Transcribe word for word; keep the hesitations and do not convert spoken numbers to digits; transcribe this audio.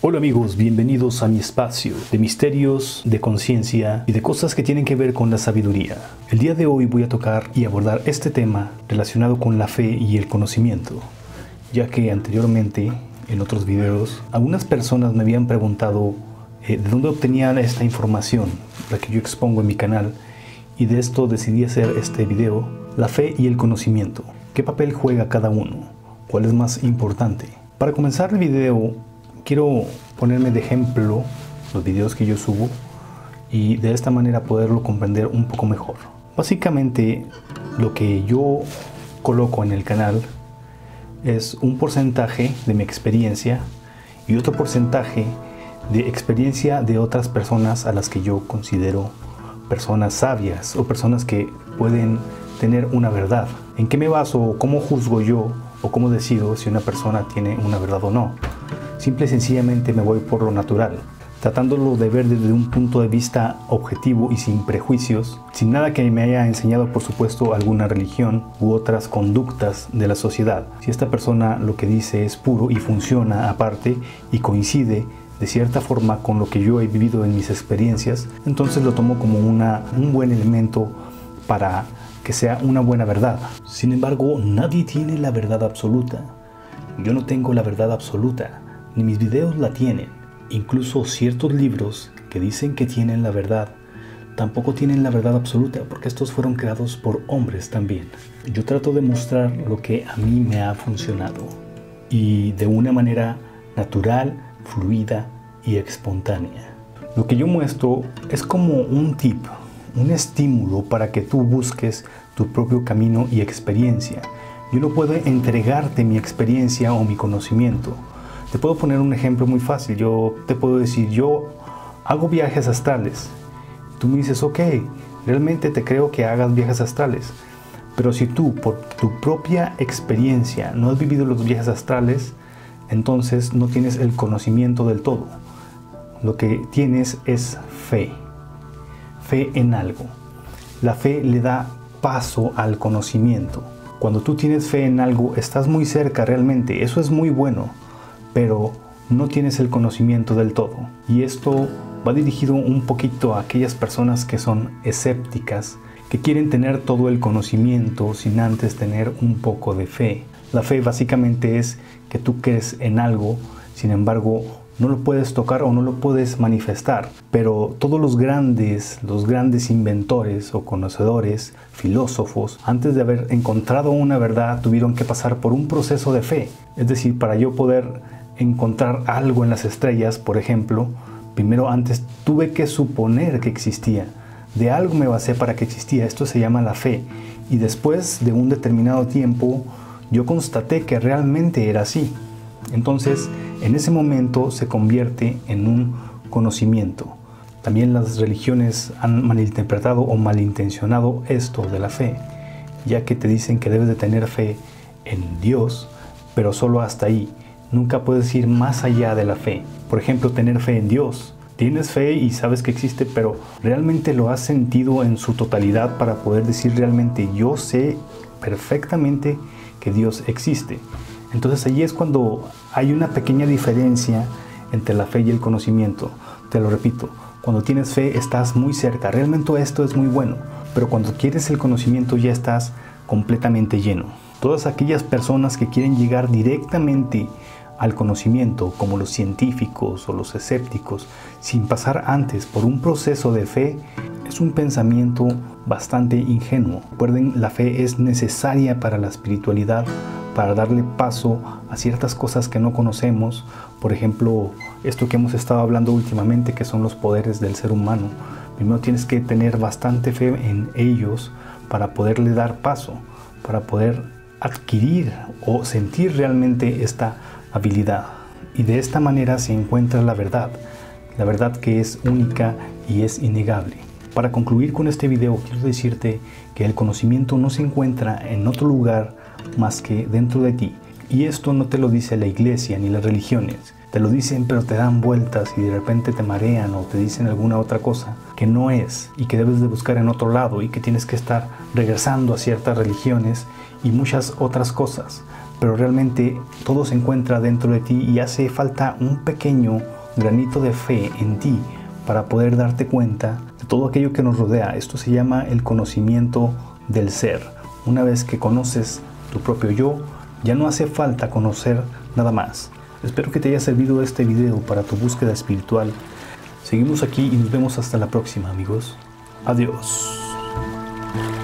Hola amigos, bienvenidos a mi espacio de misterios, de conciencia y de cosas que tienen que ver con la sabiduría. El día de hoy voy a tocar y abordar este tema relacionado con la fe y el conocimiento, ya que anteriormente, en otros videos, algunas personas me habían preguntado eh, de dónde obtenían esta información, la que yo expongo en mi canal, y de esto decidí hacer este video, la fe y el conocimiento. ¿Qué papel juega cada uno? ¿Cuál es más importante? Para comenzar el video, quiero ponerme de ejemplo los videos que yo subo y de esta manera poderlo comprender un poco mejor. Básicamente, lo que yo coloco en el canal es un porcentaje de mi experiencia y otro porcentaje de experiencia de otras personas a las que yo considero personas sabias o personas que pueden tener una verdad. ¿En qué me baso? ¿Cómo juzgo yo? ¿O cómo decido si una persona tiene una verdad o no? Simple y sencillamente me voy por lo natural, tratándolo de ver desde un punto de vista objetivo y sin prejuicios, sin nada que me haya enseñado, por supuesto, alguna religión u otras conductas de la sociedad. Si esta persona lo que dice es puro y funciona aparte y coincide de cierta forma con lo que yo he vivido en mis experiencias, entonces lo tomo como una, un buen elemento para que sea una buena verdad. Sin embargo, nadie tiene la verdad absoluta. Yo no tengo la verdad absoluta, ni mis videos la tienen. Incluso ciertos libros que dicen que tienen la verdad, tampoco tienen la verdad absoluta, porque estos fueron creados por hombres también. Yo trato de mostrar lo que a mí me ha funcionado, y de una manera natural, fluida y espontánea. Lo que yo muestro es como un tip, un estímulo para que tú busques tu propio camino y experiencia. Yo no puedo entregarte mi experiencia o mi conocimiento. Te puedo poner un ejemplo muy fácil. Yo te puedo decir, yo hago viajes astrales. Tú me dices, ok, realmente te creo que hagas viajes astrales. Pero si tú, por tu propia experiencia, no has vivido los viajes astrales, entonces no tienes el conocimiento del todo. Lo que tienes es fe. Fe en algo. La fe le da paso al conocimiento. Cuando tú tienes fe en algo, estás muy cerca realmente. Eso es muy bueno, pero no tienes el conocimiento del todo. Y esto va dirigido un poquito a aquellas personas que son escépticas, que quieren tener todo el conocimiento sin antes tener un poco de fe. La fe básicamente es que tú crees en algo, sin embargo, no lo puedes tocar o no lo puedes manifestar. Pero todos los grandes, los grandes inventores o conocedores, filósofos, antes de haber encontrado una verdad, tuvieron que pasar por un proceso de fe. Es decir, para yo poder encontrar algo en las estrellas, por ejemplo, primero antes tuve que suponer que existía. De algo me basé para que existía. Esto se llama la fe. Y después de un determinado tiempo, yo constaté que realmente era así. Entonces, en ese momento se convierte en un conocimiento. También las religiones han malinterpretado o malintencionado esto de la fe, ya que te dicen que debes de tener fe en Dios, pero solo hasta ahí. Nunca puedes ir más allá de la fe. Por ejemplo, tener fe en Dios. Tienes fe y sabes que existe, pero ¿realmente lo has sentido en su totalidad para poder decir realmente yo sé perfectamente que Dios existe? Entonces allí es cuando hay una pequeña diferencia entre la fe y el conocimiento. Te lo repito, cuando tienes fe estás muy cerca, realmente esto es muy bueno, pero cuando quieres el conocimiento ya estás completamente lleno. Todas aquellas personas que quieren llegar directamente al conocimiento, como los científicos o los escépticos, sin pasar antes por un proceso de fe, es un pensamiento bastante ingenuo. Recuerden, la fe es necesaria para la espiritualidad, para darle paso a ciertas cosas que no conocemos. Por ejemplo, esto que hemos estado hablando últimamente, que son los poderes del ser humano. Primero tienes que tener bastante fe en ellos para poderle dar paso, para poder adquirir o sentir realmente esta habilidad. Y de esta manera se encuentra la verdad, la verdad que es única y es innegable. Para concluir con este video, quiero decirte que el conocimiento no se encuentra en otro lugar más que dentro de ti. Y esto no te lo dice la iglesia ni las religiones. Te lo dicen, pero te dan vueltas y de repente te marean o te dicen alguna otra cosa que no es y que debes de buscar en otro lado y que tienes que estar regresando a ciertas religiones y muchas otras cosas. pero realmente todo se encuentra dentro de ti y hace falta un pequeño granito de fe en ti para poder darte cuenta de todo aquello que nos rodea. Esto se llama el conocimiento del ser. Una vez que conoces tu propio yo, ya no hace falta conocer nada más. Espero que te haya servido este video para tu búsqueda espiritual. Seguimos aquí y nos vemos hasta la próxima, amigos. Adiós.